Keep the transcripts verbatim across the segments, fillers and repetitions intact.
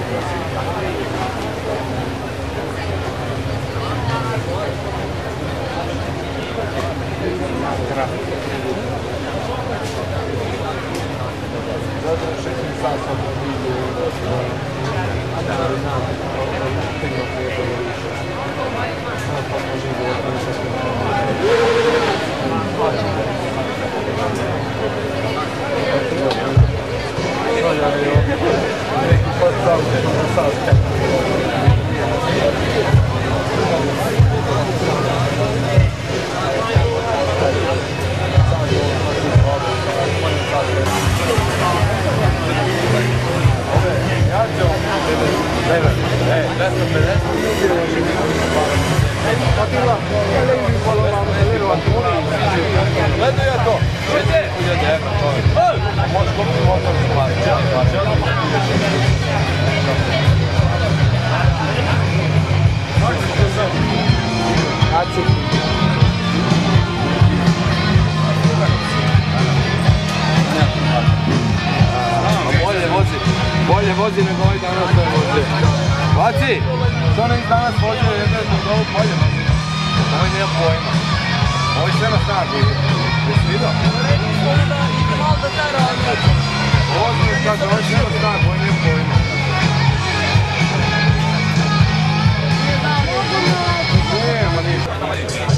Bolje vozi nego ovaj danas što je vozio. Vaci! Što ne danas vozio jedan nego ovo bolje vozi. Ovo nema pojma. Ovo je sve na snagu. Jesi vidio? Ovo je kaže, ovo je sve na snagu, ovo nema pojma. Nema ništa.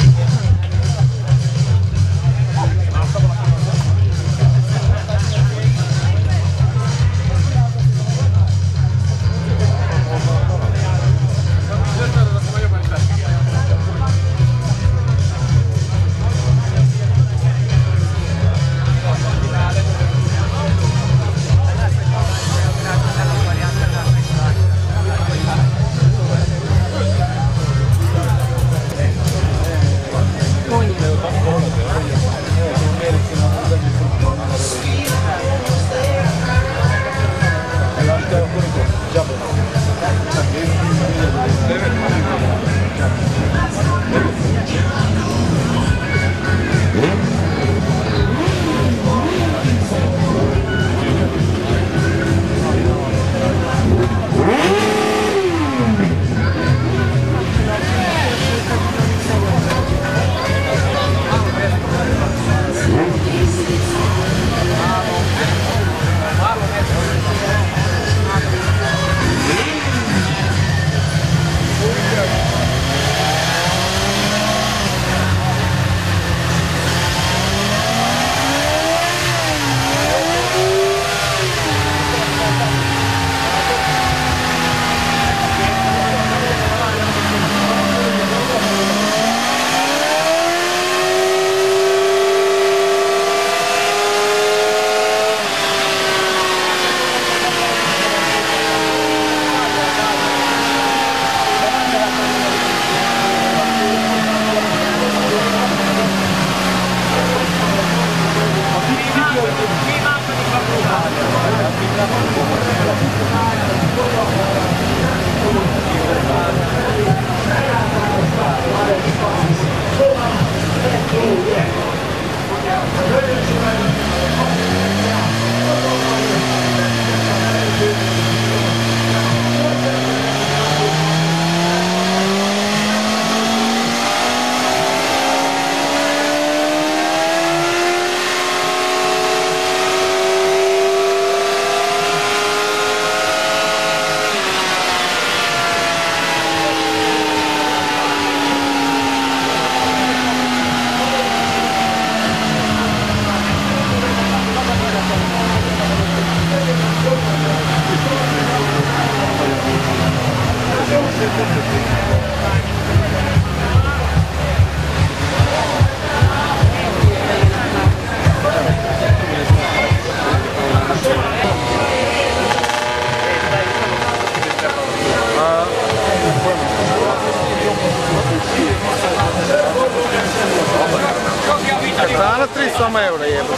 Cana tristo eura jebo.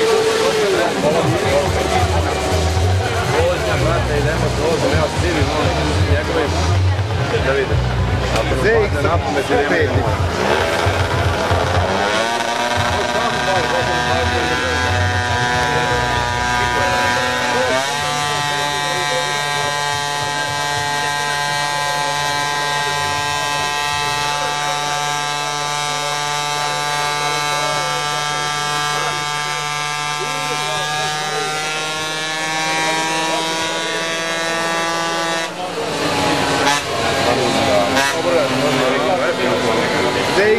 Vožnja, brate, idemo s vozom, evo stivi, molim, njegovim, da vidim. Z X pet.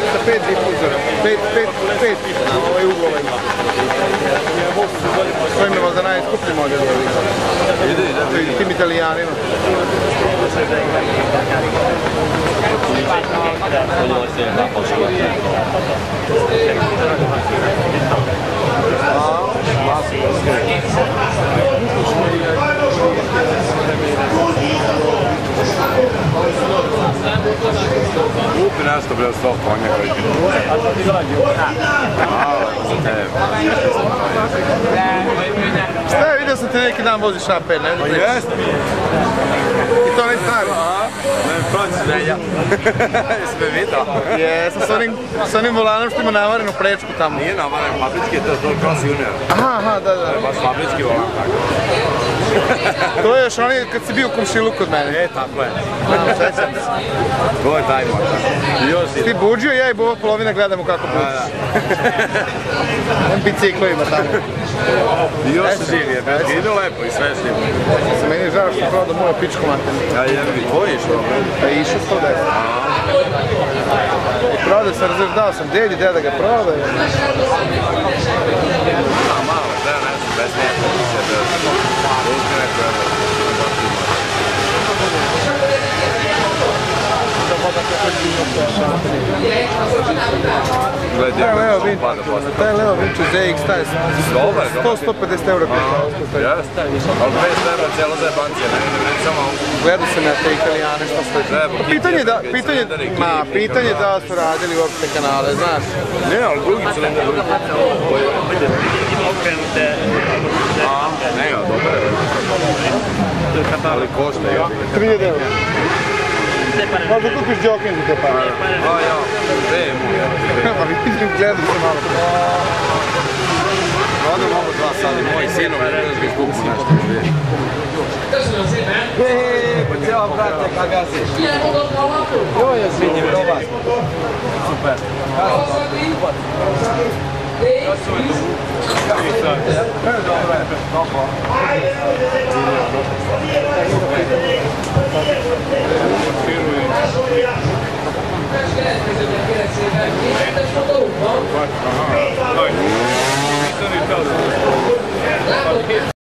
sa pet difuzora, pet, pet, pet ovaj uglova ima. To je možda najskuplji model. Ide, ide. Tim Italijanima. Kupi nešto bre od sto konja koji ti. Šta je, vidio sam te neki dan voziš A P, ne? Pa jeste. I to ne stari? Ne, proći želja. Jesi me vidio? Jesam, s onim, s onim volanom što ima navarenu prečku tamo. Nije navaren, fabrički je to to Cross Junior. Aha, aha, da, da. To je baš fabrički volan, tako. To je još oni kad si bio u komšilu kod mene. E, tako je. Znam, sećam se. To je taj motor. Ti buđio, ja i Boba polovina gledamo kako buđiš. Biciklovima tamo. I još živi je, bet, ide lepo i sve živi. Meni je žao što prodao moju pičku maternu. Ja jebi, tvoj išao? Pa je išao sto deset. I prodao sam, razliš, dao sam dedi, deda ga prodao. A malo, treba nešto bez njega. Uzmi neko jedno. Gledaj, Taj Leo Vinci, pada posle. taj Leo Vinci Z X, taj Dobar, sto dobar. do sto pedeset eura košta. Jeste, ali dvesta evra cijelo zajebancija, ne vredi samo ovo. Gledao sam na te Italijane što stoji. Treba, Pitanje da, Kitija, pitanje, cilindari, ma, Kitija, pitanje Kitija. da su radili uopšte kanale, znaš. Ne, ali drugi cilindar. A, ne, ja, dobro je. Ali košta je. tri hiljade eura. Možda kupiš Jokin za te pare. A, ja, sve je mu, ja. Pa vidim, gledam se malo. Prodam ovo dva sada, moji sinovi, ne znaš ga izgubu nešto. Eee, pa cijela brate, kak ja si? Jo, je sviđi, dobar. Super. Dobro je, dobro. Aha, daj. Nisam ni to.